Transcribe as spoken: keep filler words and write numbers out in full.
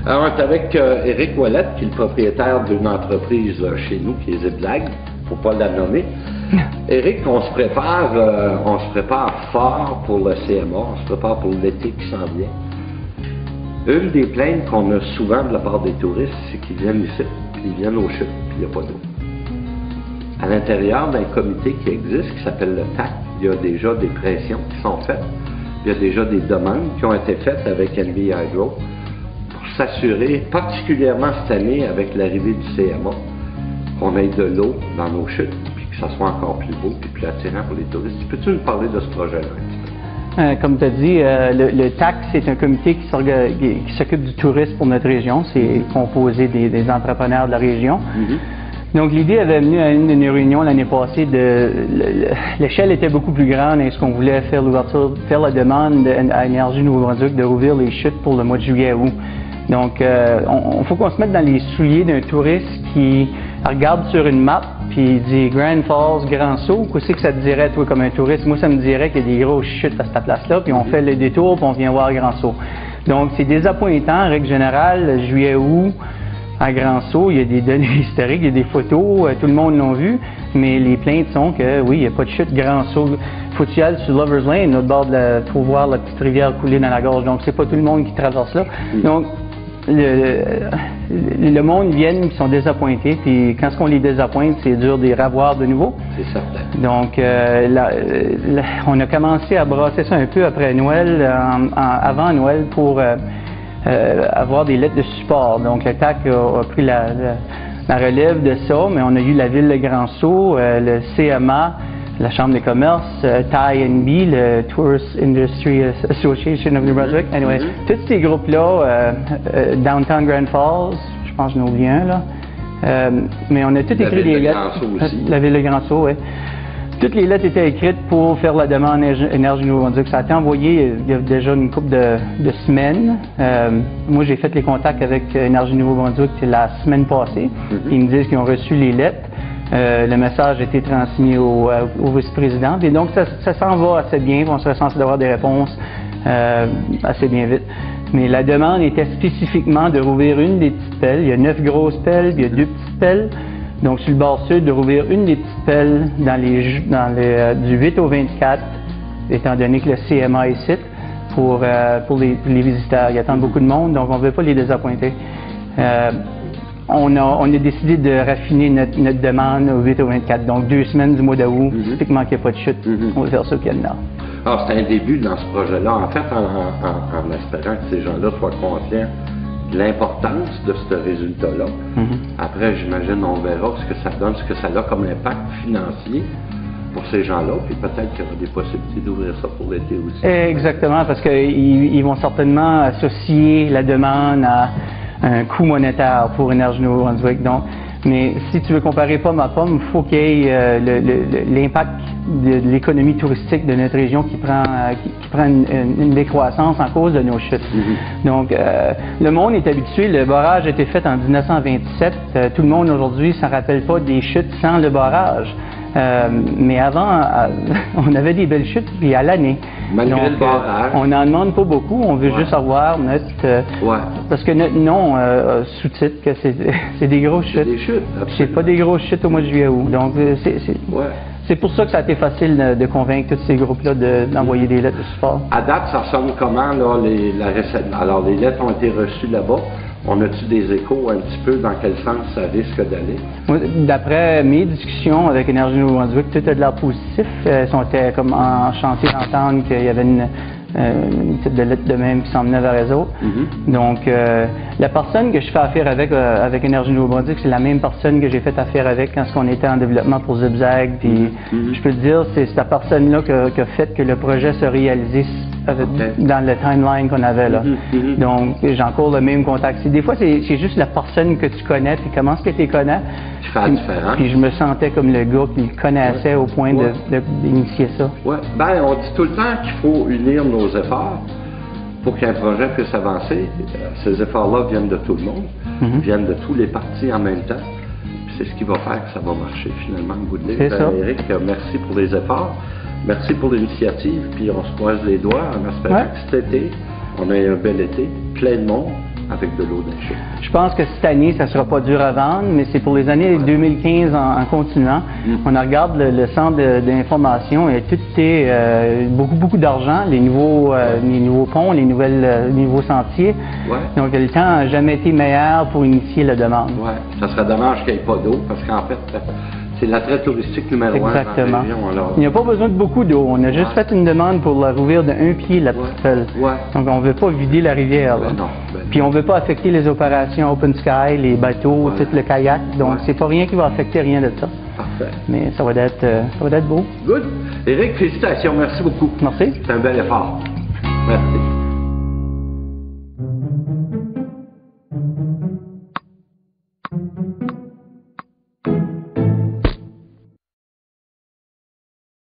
Alors, on est avec euh, Éric Ouellette, qui est le propriétaire d'une entreprise euh, chez nous, qui est Ziplag, il ne faut pas la nommer. Éric, on se prépare, euh, on se prépare fort pour le C M A, on se prépare pour l'été qui s'en vient. Une des plaintes qu'on a souvent de la part des touristes, c'est qu'ils viennent ici, puis ils viennent aux chutes, puis il n'y a pas d'eau. À l'intérieur d'un comité qui existe, qui s'appelle le T A C, il y a déjà des pressions qui sont faites, il y a déjà des demandes qui ont été faites avec N B Hydro pour s'assurer, particulièrement cette année avec l'arrivée du C M A, qu'on ait de l'eau dans nos chutes, puis que ça soit encore plus beau et plus attirant pour les touristes. Peux-tu nous parler de ce projet-là un petit peu? Euh, comme tu as dit, euh, le, le T A C, c'est un comité qui s'occupe du tourisme pour notre région. C'est composé des, des entrepreneurs de la région. Mm-hmm. Donc, l'idée avait venu à une, une réunion l'année passée. L'échelle était beaucoup plus grande et ce qu'on voulait faire l'ouverture, faire la demande à Énergie Nouveau-Brunswick de rouvrir les chutes pour le mois de juillet-août. Donc, euh, il faut qu'on se mette dans les souliers d'un touriste qui regarde sur une map puis dit Grand Falls, Grand Sault. Qu'est-ce que ça te dirait, toi, comme un touriste? Moi, ça me dirait qu'il y a des grosses chutes à cette place-là, puis on fait le détour puis on vient voir Grand Sault. Donc, c'est désappointant, en règle générale, juillet-août. À Grand Sault, il y a des données historiques, il y a des photos, euh, tout le monde l'a vu, mais les plaintes sont que oui, il n'y a pas de chute Grand Sault. Faut que tu ailles sur Lover's Lane, notre bord de la, pour voir la petite rivière couler dans la gorge. Donc, c'est pas tout le monde qui traverse là. Donc, le, le, le monde vient, ils sont désappointés, puis quand ce qu'on les désappointe, c'est dur de les revoir de nouveau. C'est certain. Donc, euh, la, la, on a commencé à brasser ça un peu après Noël, en, en, avant Noël, pour euh, Euh, avoir des lettres de support. Donc, le T A C a, a pris la, la, la relève de ça, mais on a eu la Ville de Grand Sault, euh, le C M A, la Chambre de commerce, euh, T I N B, le Tourist Industry Association of New Brunswick. Anyway, mm-hmm. tous ces groupes-là, euh, euh, Downtown Grand Falls, je pense que j'en ai oublié un, là. Euh, mais on a tout écrit des lettres. La Ville de Grand Sault aussi. La Ville de Grand Sault, oui. Toutes les lettres étaient écrites pour faire la demande Énergie Nouveau-Brunswick. Ça a été envoyé il y a déjà une couple de, de semaines. Euh, moi, j'ai fait les contacts avec Énergie Nouveau-Brunswick la semaine passée. Mm-hmm. Ils me disent qu'ils ont reçu les lettres. Euh, le message a été transmis au, au vice-président. Et donc, ça, ça s'en va assez bien. On serait censé avoir des réponses euh, assez bien vite. Mais la demande était spécifiquement de rouvrir une des petites pelles. Il y a neuf grosses pelles, puis il y a deux petites pelles. Donc, sur le bord sud, de rouvrir une des petites pelles dans les, dans les, euh, du huit au vingt-quatre, étant donné que le C M A est ici, pour, euh, pour les, les visiteurs. Il y a tant beaucoup de monde, donc on ne veut pas les désappointer. Euh, on, a, on a décidé de raffiner notre, notre demande au huit au vingt-quatre, donc deux semaines du mois d'août, mm-hmm. typiquement qu'il n'y a pas de chute, mm-hmm. on va faire ça au Canada. Alors, c'est un début dans ce projet-là, en fait, en, en, en espérant que ces gens-là soient conscients l'importance de ce résultat-là. Mm-hmm. Après, j'imagine, on verra ce que ça donne, ce que ça a comme impact financier pour ces gens-là, puis peut-être qu'il y aura des possibilités d'ouvrir ça pour l'été aussi. Exactement, parce qu'ils ils vont certainement associer la demande à un coût monétaire pour Énergie Nouveau-Brunswick. Donc, mais si tu veux comparer pomme à pomme, il faut qu'il y ait euh, l'impact de, de l'économie touristique de notre région qui prend, euh, qui, qui prend une, une, une décroissance en cause de nos chutes. Mm-hmm. Donc, euh, le monde est habitué, le barrage a été fait en dix-neuf cent vingt-sept. Euh, tout le monde aujourd'hui ne s'en rappelle pas des chutes sans le barrage. Euh, mais avant, euh, on avait des belles chutes, puis à l'année. Malgré Donc, le barrage. Euh, on n'en demande pas beaucoup, on veut ouais. juste avoir notre... Euh, ouais. Parce que notre nom euh, sous-titre que c'est des grosses chutes. C'est des chutes, c'est pas des grosses chutes au mois de juillet-août. Donc, c'est ouais. c'est pour ça que ça a été facile de, de convaincre tous ces groupes-là d'envoyer de, des lettres de support. À date, ça ressemble comment, là, les, la recette? Alors, les lettres ont été reçues là-bas. On a-tu des échos un petit peu dans quel sens ça risque d'aller? D'après mes discussions avec Énergie Nouveau-Brunswick, tout a de l'air positif. Ils sont comme enchantés d'entendre qu'il y avait une, euh, une type de lettre de même qui s'en venait vers les autres. Mm-hmm. Donc, euh, la personne que je fais affaire avec, euh, avec Énergie Nouveau-Brunswick, c'est la même personne que j'ai fait affaire avec quand on était en développement pour Ziplag. Puis, mm-hmm. je peux te dire, c'est cette personne-là qui a, qui a fait que le projet se réalisait okay. dans le timeline qu'on avait là. Mm-hmm. Donc, j'ai encore le même contact. Des fois, c'est juste la personne que tu connais, puis comment est-ce que tu les connais. Tu fais la différence. Puis je me sentais comme le gars qui connaissait ouais. au point ouais. d'initier ça. Oui. Ben, on dit tout le temps qu'il faut unir nos efforts pour qu'un projet puisse avancer. Ces efforts-là viennent de tout le monde, mm-hmm. viennent de tous les partis en même temps. Puis c'est ce qui va faire que ça va marcher finalement au bout de l'année. Ben, Éric, merci pour les efforts. Merci pour l'initiative, puis on se croise les doigts en espérant ouais. que cet été, on ait un bel été, plein de monde, avec de l'eau d'achat. Je pense que cette année, ça ne sera pas dur à vendre, mais c'est pour les années deux mille quinze en, en continuant. Mm. On regarde le, le centre d'information et tout est euh, beaucoup, beaucoup d'argent, les nouveaux, euh, les nouveaux ponts, les, nouvelles, euh, les nouveaux sentiers. Ouais. Donc le temps n'a jamais été meilleur pour initier la demande. Oui, ça serait dommage qu'il n'y ait pas d'eau, parce qu'en fait, c'est l'attrait touristique numéro Exactement. un dans la région. Alors... Il n'y a pas besoin de beaucoup d'eau. On a juste ouais. fait une demande pour la rouvrir de un pied, la petite felle. Ouais. Ouais. Donc, on ne veut pas vider la rivière. Là. Ben non, ben Puis, on ne veut pas affecter les opérations Open Sky, les bateaux, ouais. tout le kayak. Donc, ouais. c'est pas rien qui va affecter rien de ça. Parfait. Mais ça va être, ça va être beau. Good. Éric, félicitations. Merci beaucoup. Merci. C'est un bel effort. Merci.